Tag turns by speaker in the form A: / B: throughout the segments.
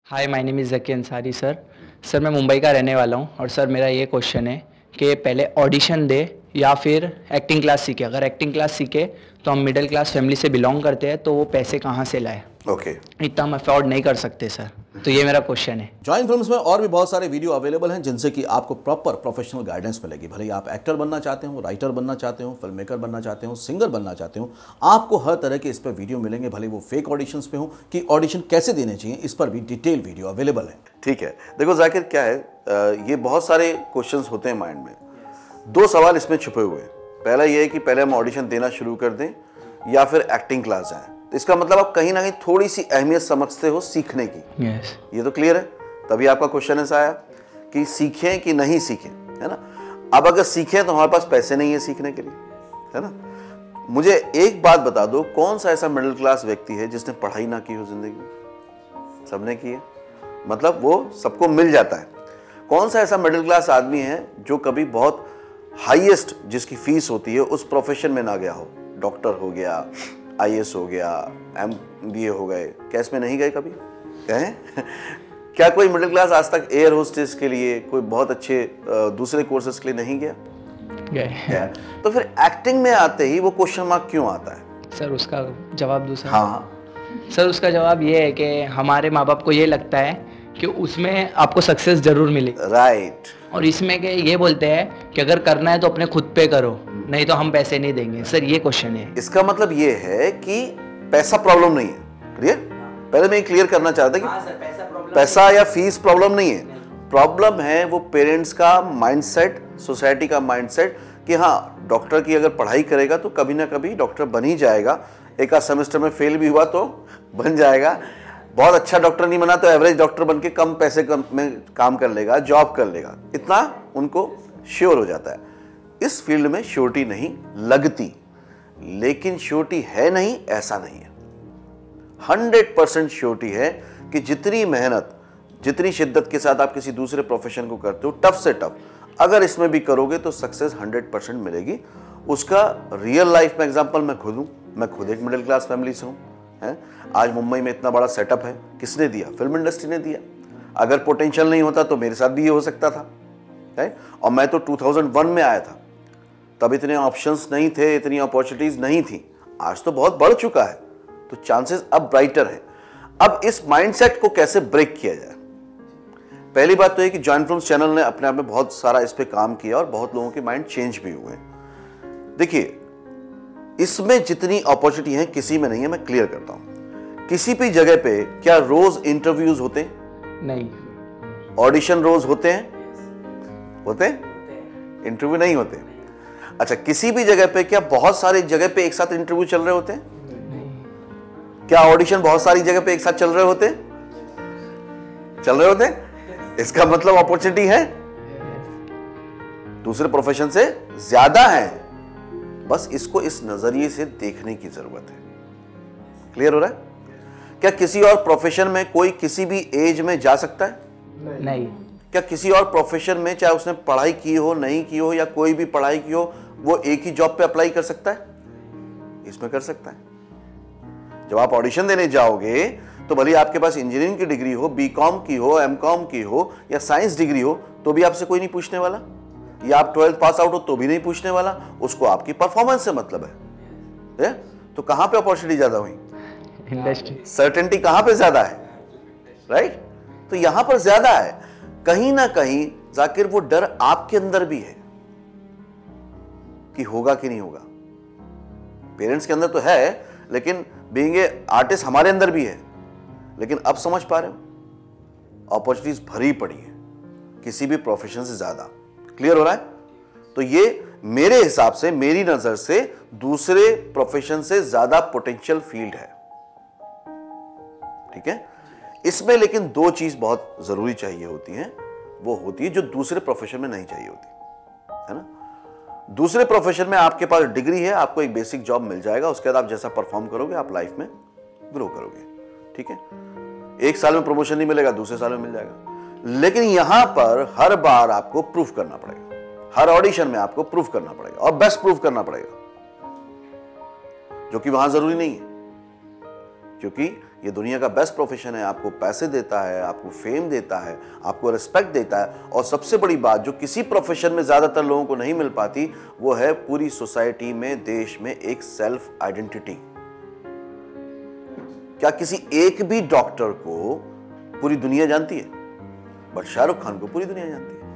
A: Hi my name is Zaki Ansari sir. Sir मैं मुंबई का रहने वाला हूँ और सर मेरा ये क्वेश्चन है कि पहले ऑडिशन दे या फिर एक्टिंग क्लास सीखे। अगर एक्टिंग क्लास सीखे तो हम मिडिल क्लास फैमिली से बिलोंग करते हैं, तो वो पैसे कहाँ से लाए?
B: ओके
A: इतना हम अफोर्ड नहीं कर सकते सर। तो ये मेरा क्वेश्चन है।
B: जॉइन फिल्म्स में और भी बहुत सारे वीडियो अवेलेबल हैं जिनसे कि आपको प्रॉपर प्रोफेशनल गाइडेंस मिलेगी। भले ही आप एक्टर बनना चाहते हो, राइटर बनना चाहते हो, फिल्म मेकर बनना चाहते हो, सिंगर बनना चाहते हो, आपको हर तरह के इस पर वीडियो मिलेंगे। भले वो फेक ऑडिशंस पे हो कि ऑडिशन कैसे देने चाहिए, इस पर भी डिटेल वीडियो अवेलेबल है। ठीक है, देखो जाकिर क्या है, ये बहुत सारे क्वेश्चन होते हैं माइंड में। दो सवाल इसमें छुपे हुए हैं। पहला ये है कि पहले हम ऑडिशन देना शुरू कर दें या फिर एक्टिंग क्लास जाएं। इसका मतलब आप कहीं ना कहीं थोड़ी सी अहमियत समझते हो सीखने की। ये तो क्लियर है। तभी आपका क्वेश्चन ऐसा आया कि सीखें कि नहीं सीखें, है ना। अब अगर सीखें तो हमारे पास पैसे नहीं है सीखने के लिए, है ना। मुझे एक बात बता दो, कौन सा ऐसा मिडिल क्लास व्यक्ति है जिसने पढ़ाई ना की हो जिंदगी में? सबने की है, मतलब वो सबको मिल जाता है। कौन सा ऐसा मिडिल क्लास आदमी है जो कभी बहुत हाईएस्ट जिसकी फीस होती है उस प्रोफेशन में ना गया हो? डॉक्टर हो गया, आईएएस हो गया, एमबीए हो गए, क्या इसमें नहीं गए कभी? कहें क्या कोई मिडिल क्लास आज तक एयर होस्टेस के लिए, कोई बहुत अच्छे दूसरे कोर्सेज के लिए नहीं गया? गया। तो फिर एक्टिंग में आते ही वो क्वेश्चन मार्क क्यों आता है?
A: सर उसका जवाब दूसरा।
B: हाँ
A: सर उसका जवाब ये है कि हमारे माँ बाप को ये लगता है कि उसमें आपको सक्सेस जरूर मिलेगी।
B: राइट।
A: और इसमें के ये बोलते हैं कि अगर करना है तो अपने खुद पे करो, नहीं तो हम पैसे नहीं देंगे। सर ये क्वेश्चन है।
B: इसका मतलब ये है कि पैसा प्रॉब्लम नहीं है। क्लियर? पहले मैं क्लियर करना चाहता कि पैसा या फीस प्रॉब्लम नहीं है। प्रॉब्लम है वो पेरेंट्स का माइंडसेट, सोसाइटी का माइंडसेट कि हाँ डॉक्टर की अगर पढ़ाई करेगा तो कभी ना कभी डॉक्टर बन ही जाएगा। एक आध सेमेस्टर में फेल भी हुआ तो बन जाएगा। बहुत अच्छा डॉक्टर नहीं बना तो एवरेज डॉक्टर बन के कम पैसे में काम कर लेगा, जॉब कर लेगा, इतना उनको श्योर हो जाता है। इस फील्ड में श्योरिटी नहीं लगती, लेकिन श्योरिटी है नहीं ऐसा नहीं है। 100% श्योरिटी है कि जितनी मेहनत, जितनी शिद्दत के साथ आप किसी दूसरे प्रोफेशन को करते हो, टफ से टफ, अगर इसमें भी करोगे तो सक्सेस 100% मिलेगी। उसका रियल लाइफ में एग्जांपल मैं खुद हूं। मैं खुद एक मिडिल क्लास फैमिली से हूं, है। आज मुंबई में इतना बड़ा सेटअप है, किसने दिया? फिल्म इंडस्ट्री ने दिया। अगर पोटेंशियल नहीं होता तो मेरे साथ भी ये हो सकता था, है। और मैं तो 2001 में आया था, तब इतने ऑप्शंस नहीं थे, इतनी अपॉर्चुनिटीज नहीं थी। आज तो बहुत बढ़ चुका है, तो चांसेस अब ब्राइटर है। अब इस माइंडसेट को कैसे ब्रेक किया जाए? पहली बात तो है कि जॉइन फिल्म्स चैनल ने अपने आप में बहुत सारा इस पे काम किया और बहुत लोगों के माइंड चेंज भी हुए। देखिए, इसमें जितनी अपॉर्चुनिटी है किसी में नहीं है। मैं क्लियर करता हूं। किसी भी जगह पे क्या रोज इंटरव्यूज होते हैं?
A: नहीं।
B: ऑडिशन रोज होते हैं? होते हैं? इंटरव्यू नहीं होते। अच्छा, किसी भी जगह पे क्या बहुत सारी जगह पे एक साथ इंटरव्यू चल रहे होते हैं? क्या ऑडिशन बहुत सारी जगह पे एक साथ चल रहे होते हैं? चल रहे होते हैं। इसका मतलब अपॉर्चुनिटी है, दूसरे प्रोफेशन से ज्यादा है। बस इसको इस नजरिए से देखने की जरूरत है। क्लियर हो रहा है? क्या किसी और प्रोफेशन में कोई किसी भी एज में जा सकता है?
A: नहीं।
B: क्या किसी और प्रोफेशन में, चाहे उसने पढ़ाई की हो, नहीं की हो, या कोई भी पढ़ाई की हो, वो एक ही जॉब पे अप्लाई कर सकता है? इसमें कर सकता है। जब आप ऑडिशन देने जाओगे तो भले आपके पास इंजीनियरिंग की डिग्री हो, बीकॉम की हो, एमकॉम की हो, या साइंस डिग्री हो, तो भी आपसे कोई नहीं पूछने वाला। या आप 12th पास आउट हो तो भी नहीं पूछने वाला। उसको आपकी परफॉर्मेंस से मतलब है। तो कहां पे अपॉर्चुनिटी ज्यादा हुई?
A: इंडस्ट्री।
B: सर्टेनिटी कहां पे ज्यादा है? राइट। तो यहां पर ज्यादा है। कहीं ना कहीं जाकिर वो डर आपके अंदर भी है कि होगा कि नहीं होगा। पेरेंट्स के अंदर तो है, लेकिन बीइंग ए आर्टिस्ट हमारे अंदर भी है। लेकिन अब समझ पा रहे हो, अपॉर्चुनिटीज भरी पड़ी है किसी भी प्रोफेशन से ज्यादा। क्लियर हो रहा है? तो ये मेरे हिसाब से, मेरी नजर से, दूसरे प्रोफेशन से ज्यादा पोटेंशियल फील्ड है। ठीक है। इसमें लेकिन दो चीज बहुत जरूरी चाहिए होती हैं। वो होती है जो दूसरे प्रोफेशन में नहीं चाहिए होती, है ना। दूसरे प्रोफेशन में आपके पास डिग्री है, आपको एक बेसिक जॉब मिल जाएगा, उसके बाद आप जैसा परफॉर्म करोगे आप लाइफ में ग्रो करोगे। ठीक है। एक साल में प्रमोशन नहीं मिलेगा, दूसरे साल में मिल जाएगा। लेकिन यहां पर हर बार आपको प्रूफ करना पड़ेगा, हर ऑडिशन में आपको प्रूफ करना पड़ेगा, और बेस्ट प्रूफ करना पड़ेगा, जो कि वहां जरूरी नहीं है। क्योंकि ये दुनिया का बेस्ट प्रोफेशन है, आपको पैसे देता है, आपको फेम देता है, आपको रिस्पेक्ट देता है, और सबसे बड़ी बात जो किसी प्रोफेशन में ज्यादातर लोगों को नहीं मिल पाती, वो है पूरी सोसाइटी में, देश में एक सेल्फ आइडेंटिटी। क्या किसी एक भी डॉक्टर को पूरी दुनिया जानती है? बट शाहरुख खान को पूरी दुनिया जानती है।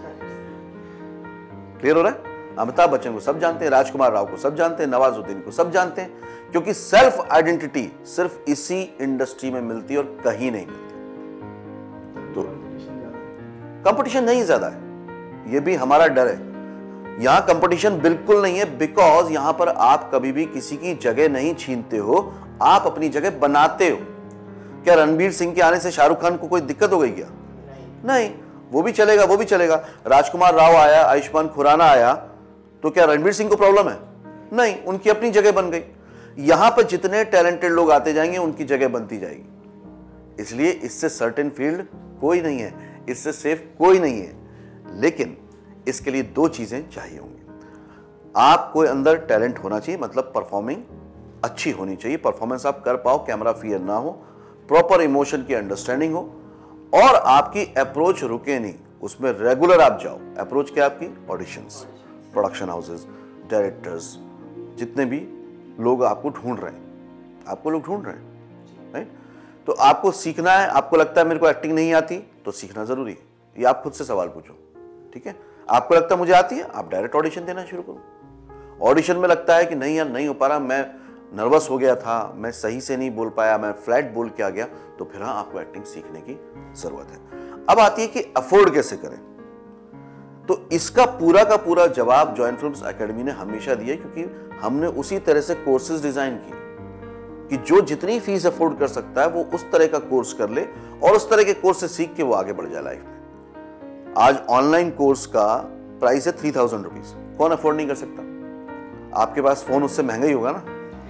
B: क्लियर हो रहा है? अमिताभ बच्चन को सब जानते हैं, राजकुमार राव को सब जानते हैं, नवाजुद्दीन को सब जानते हैं, क्योंकि सेल्फ आइडेंटिटी सिर्फ इसी इंडस्ट्री में मिलती है और कहीं नहीं मिलती। तो कंपटीशन नहीं ज्यादा है, ये भी हमारा डर है। यहां कंपटीशन बिल्कुल नहीं है, बिकॉज यहां पर आप कभी भी किसी की जगह नहीं छीनते हो, आप अपनी जगह बनाते हो। क्या रणबीर सिंह के आने से शाहरुख खान को कोई दिक्कत हो गई क्या? नहीं, वो भी चलेगा, वो भी चलेगा। राजकुमार राव आया, आयुष्मान खुराना आया, तो क्या रणबीर सिंह को प्रॉब्लम है? नहीं, उनकी अपनी जगह बन गई। यहां पर जितने टैलेंटेड लोग आते जाएंगे उनकी जगह बनती जाएगी। इसलिए इससे सर्टेन फील्ड कोई नहीं है, इससे सेफ कोई नहीं है। लेकिन इसके लिए दो चीजें चाहिए होंगी। आपको अंदर टैलेंट होना चाहिए, मतलब परफॉर्मिंग अच्छी होनी चाहिए, परफॉर्मेंस आप कर पाओ, कैमरा फियर ना हो, प्रॉपर इमोशन की अंडरस्टैंडिंग हो, और आपकी अप्रोच रुके नहीं, उसमें रेगुलर आप जाओ। अप्रोच क्या? आपकी ऑडिशंस, प्रोडक्शन हाउसेस, डायरेक्टर्स, जितने भी लोग आपको ढूंढ रहे हैं, आपको लोग ढूंढ रहे हैं, राइट? तो आपको सीखना है। आपको लगता है मेरे को एक्टिंग नहीं आती, तो सीखना जरूरी है। ये आप खुद से सवाल पूछो, ठीक है? आपको लगता है मुझे आती है, आप डायरेक्ट ऑडिशन देना शुरू करो। ऑडिशन में लगता है कि नहीं यार नहीं हो पा रहा, मैं नर्वस हो गया था, मैं सही से नहीं बोल पाया, मैं फ्लैट बोल के आ गया, तो फिर हाँ आपको एक्टिंग सीखने की जरूरत है। अब आती है कि अफोर्ड कैसे करें। तो इसका पूरा का पूरा जवाब जॉइन फिल्म्स एकेडमी ने हमेशा दिया, क्योंकि हमने उसी तरह से कोर्सेज डिजाइन किए कि जो जितनी फीस अफोर्ड कर सकता है वो उस तरह का कोर्स कर ले, और उस तरह के कोर्स से सीख के वो आगे बढ़ जाए लाइफ में। आज ऑनलाइन कोर्स का प्राइस है 3000 रुपीज। कौन अफोर्ड नहीं कर सकता? आपके पास फोन उससे महंगा ही होगा ना।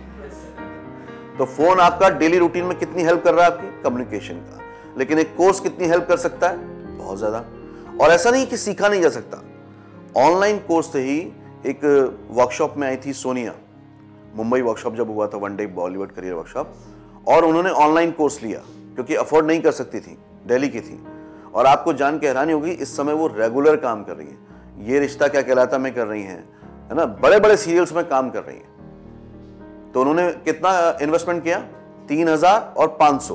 B: तो फोन आपका डेली रूटीन में कितनी हेल्प कर रहा है? आपकी कम्युनिकेशन का। लेकिन एक कोर्स कितनी हेल्प कर सकता है? बहुत ज्यादा। और ऐसा नहीं कि सीखा नहीं जा सकता। ऑनलाइन कोर्स से ही एक वर्कशॉप में आई थी सोनिया, मुंबई वर्कशॉप जब हुआ था, one day Bollywood career workshop, और उन्होंने ऑनलाइन कोर्स लिया क्योंकि अफोर्ड नहीं कर सकती थी, दिल्ली की थी। और आपको जान के हैरानी होगी, इस समय वो रेगुलर काम कर रही है। ये रिश्ता क्या कहलाता में कर रही हैं, है ना, बड़े बड़े सीरियल्स में काम कर रही हैं। तो उन्होंने कितना इन्वेस्टमेंट किया? 3000 और 500,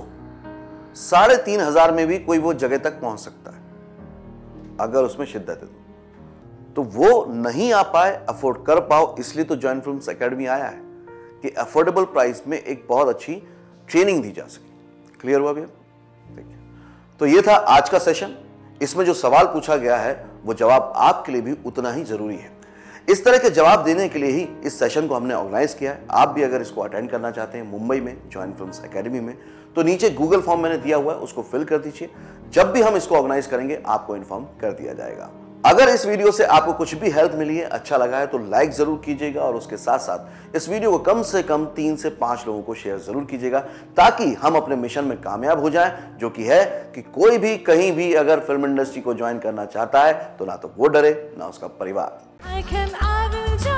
B: 3500 में भी कोई वो जगह तक पहुंच सकता है अगर उसमें शिद्दत है। तो वो नहीं आ पाए, अफोर्ड कर पाओ, इसलिए तो जॉइन फिल्म्स एकेडमी आया है कि अफोर्डेबल प्राइस में एक बहुत अच्छी ट्रेनिंग दी जा सके। क्लियर हुआ भैया? देखिए, तो ये था आज का सेशन। इसमें जो सवाल पूछा गया है वो जवाब आपके लिए भी उतना ही जरूरी है। इस तरह के जवाब देने के लिए ही इस सेशन को हमने ऑर्गेनाइज किया है। आप भी अगर इसको अटेंड करना चाहते हैं मुंबई में जॉइन फिल्म्स एकेडमी में, तो नीचे गूगल फॉर्म मैंने दिया हुआ है, उसको फिल कर दीजिए। जब भी हम इसको ऑर्गेनाइज करेंगे आपको इन्फॉर्म कर दिया जाएगा। अगर इस वीडियो से आपको कुछ भी हेल्प मिली है, अच्छा लगा है, तो लाइक जरूर कीजिएगा, और उसके साथ साथ इस वीडियो को कम से कम 3 से 5 लोगों को शेयर जरूर कीजिएगा, ताकि हम अपने मिशन में कामयाब हो जाएं, जो कि है कि कोई भी कहीं भी अगर फिल्म इंडस्ट्री को ज्वाइन करना चाहता है तो ना तो वो डरे, ना उसका परिवार।